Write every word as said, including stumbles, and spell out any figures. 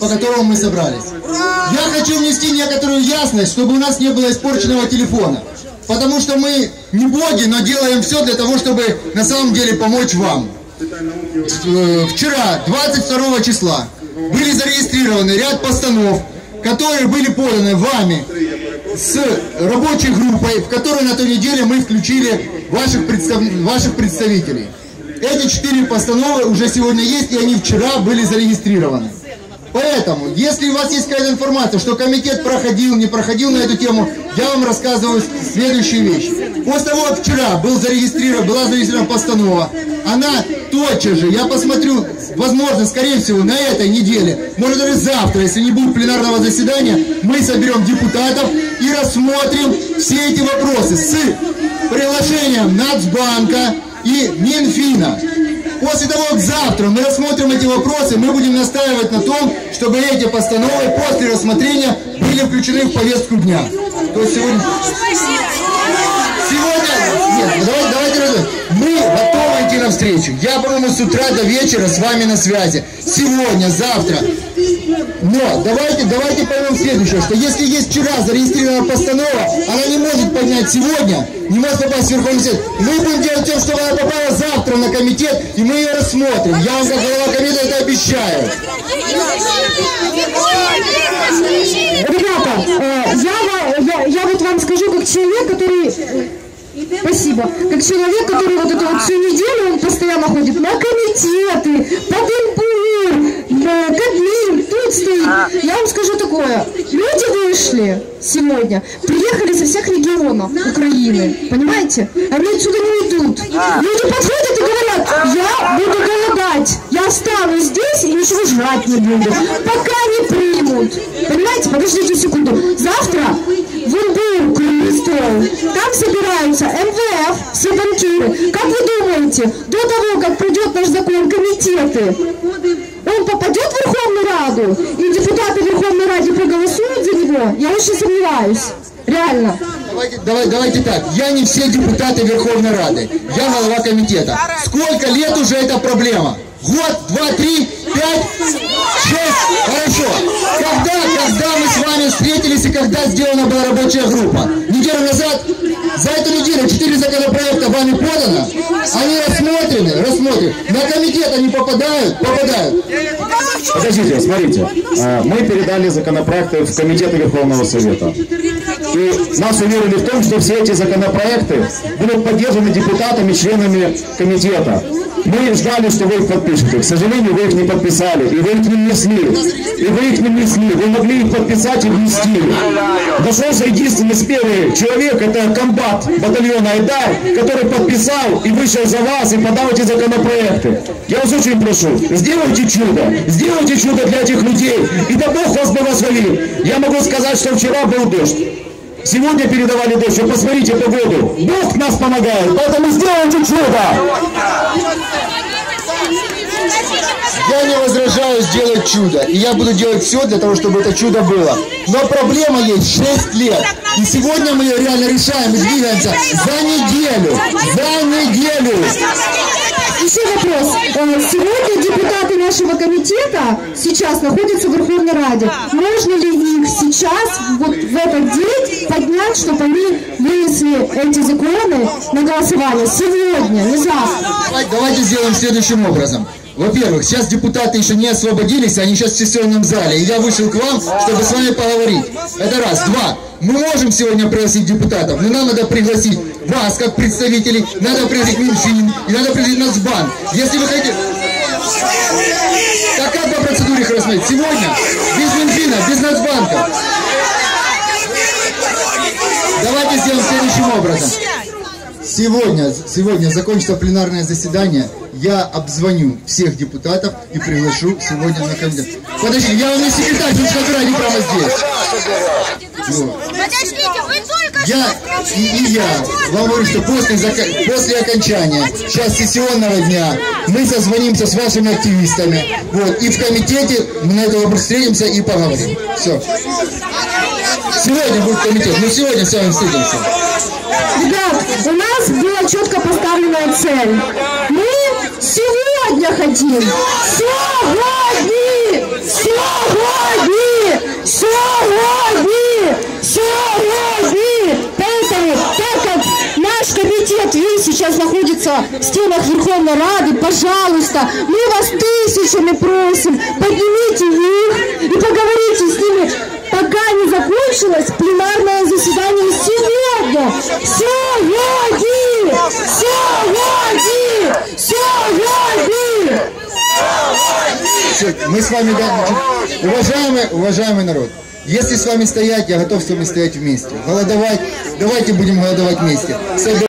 по которому мы собрались. Я хочу внести некоторую ясность, чтобы у нас не было испорченного телефона. Потому что мы не боги, но делаем все для того, чтобы на самом деле помочь вам. Вчера, двадцать второго числа, были зарегистрированы ряд постанов, которые были поданы вами с рабочей группой, в которую на той неделе мы включили ваших, представ... ваших представителей. Эти четыре постановы уже сегодня есть, и они вчера были зарегистрированы. Поэтому, если у вас есть какая-то информация, что комитет проходил, не проходил на эту тему, я вам рассказываю следующие вещи. После того, как вчера был зарегистрирован, была зарегистрирована постанова, она тотчас же, я посмотрю, возможно, скорее всего, на этой неделе, может даже завтра, если не будет пленарного заседания, мы соберем депутатов и рассмотрим все эти вопросы с приглашением Нацбанка и Минфина. После того, как завтра мы рассмотрим эти вопросы, мы будем настаивать на том, чтобы эти постановы после рассмотрения были включены в повестку дня. То есть сегодня... Сегодня... Нет, давайте, давайте разумеем. Мы готовы идти навстречу. Я, по-моему, с утра до вечера с вами на связи. Сегодня, завтра. Но давайте, давайте поймем следующее, что если есть вчера зарегистрирована постанова, она не может поднять сегодня, не может попасть в Верховный Совет. Мы будем делать все, чтобы она попала завтра на комитет, и мы ее рассмотрим. Я вам, как глава комитета, это обещаю. Ребята, э, я, я, я вот вам скажу, как человек, который... Спасибо. Как человек, который вот эту вот всю неделю, он постоянно ходит на комитеты, под импур, Кабмин, тут стоит. Я вам скажу такое. Люди вышли сегодня, приехали со всех регионов Украины, понимаете? Они отсюда не уйдут. Люди подходят и говорят, я буду голодать, я останусь здесь и ничего жрать не буду, пока не примут. Понимаете? Подождите секунду. Завтра в Оренбург там собираются эм вэ эф, все банкиры. Как вы думаете, до того, как придет наш закон комитеты, он попадет в Верховную Раду, и депутаты Верховной Ради проголосуют за него? Я очень сомневаюсь. Реально. Давайте, давай, давайте так. Я не все депутаты Верховной Рады. Я глава комитета. Сколько лет уже эта проблема? Год, два, три, пять, шесть. Хорошо. Когда, когда мы с вами встретились и когда сделана была рабочая группа? Неделю назад? За эту неделю четыре законопроекта вами подано. Они рассмотрены, рассмотрены. На комитет они попадают, попадают. Подождите, смотрите. Мы передали законопроекты в комитеты Верховного Совета. И нас уверили в том, что все эти законопроекты будут поддержаны депутатами, членами комитета. Мы ждали, что вы их подпишете. К сожалению, вы их не подписали. И вы их не внесли. И вы их не внесли. Вы могли их подписать и внести. Нашелся единственный смелый человек, это комбат батальона Айдар, который подписал и вышел за вас и подал эти законопроекты. Я вас очень прошу, сделайте чудо. Сделайте чудо для этих людей. И да Бог вас благословил. Я могу сказать, что вчера был дождь. Сегодня передавали дождь, вы посмотрите погоду. Бог нас помогает, поэтому сделайте чудо. Я не возражаю сделать чудо. И я буду делать все для того, чтобы это чудо было. Но проблема есть шесть лет. И сегодня мы ее реально решаем и двигаемся за неделю. За неделю. Еще вопрос. Сегодня депутаты нашего комитета сейчас находятся в Верховной Раде. Можно ли их сейчас, вот в этот день, поднять, чтобы они вынесли эти законы на голосование? Сегодня, не завтра. Давайте, давайте сделаем следующим образом. Во-первых, сейчас депутаты еще не освободились, они сейчас в сессионном зале. И я вышел к вам, чтобы с вами поговорить. Это раз. Два. Мы можем сегодня пригласить депутатов, но нам надо пригласить вас, как представителей, надо пригласить Минфин, и надо пригласить Нацбанк. Если вы хотите... Так как по процедуре их рассмотреть? Сегодня без Минфина, без Нацбанка. Давайте сделаем следующим образом. Сегодня, сегодня закончится пленарное заседание, я обзвоню всех депутатов и приглашу сегодня на комитет. Подожди, я вам не секретарь, вы что не прямо здесь. Вот. Подождите, вы только я и, и я вам говорю, что после, после окончания сейчас сессионного дня мы созвонимся с вашими активистами. Вот, и в комитете мы на это вопрос встретимся и поговорим. Все. Сегодня будет комитет, мы сегодня с вами встретимся. Ребят, у нас была четко поставленная цель. Мы сегодня хотим. Сегодня! Сегодня! сейчас находится в стенах Верховной Рады, пожалуйста, мы вас тысячами просим, поднимите их и поговорите с ними, пока не закончилось пленарное заседание сегодня. Сегодня! Сегодня! Сегодня! Мы с вами, да, уважаемый, уважаемый народ, если с вами стоять, я готов с вами стоять вместе. Голодовать, давайте будем голодовать вместе.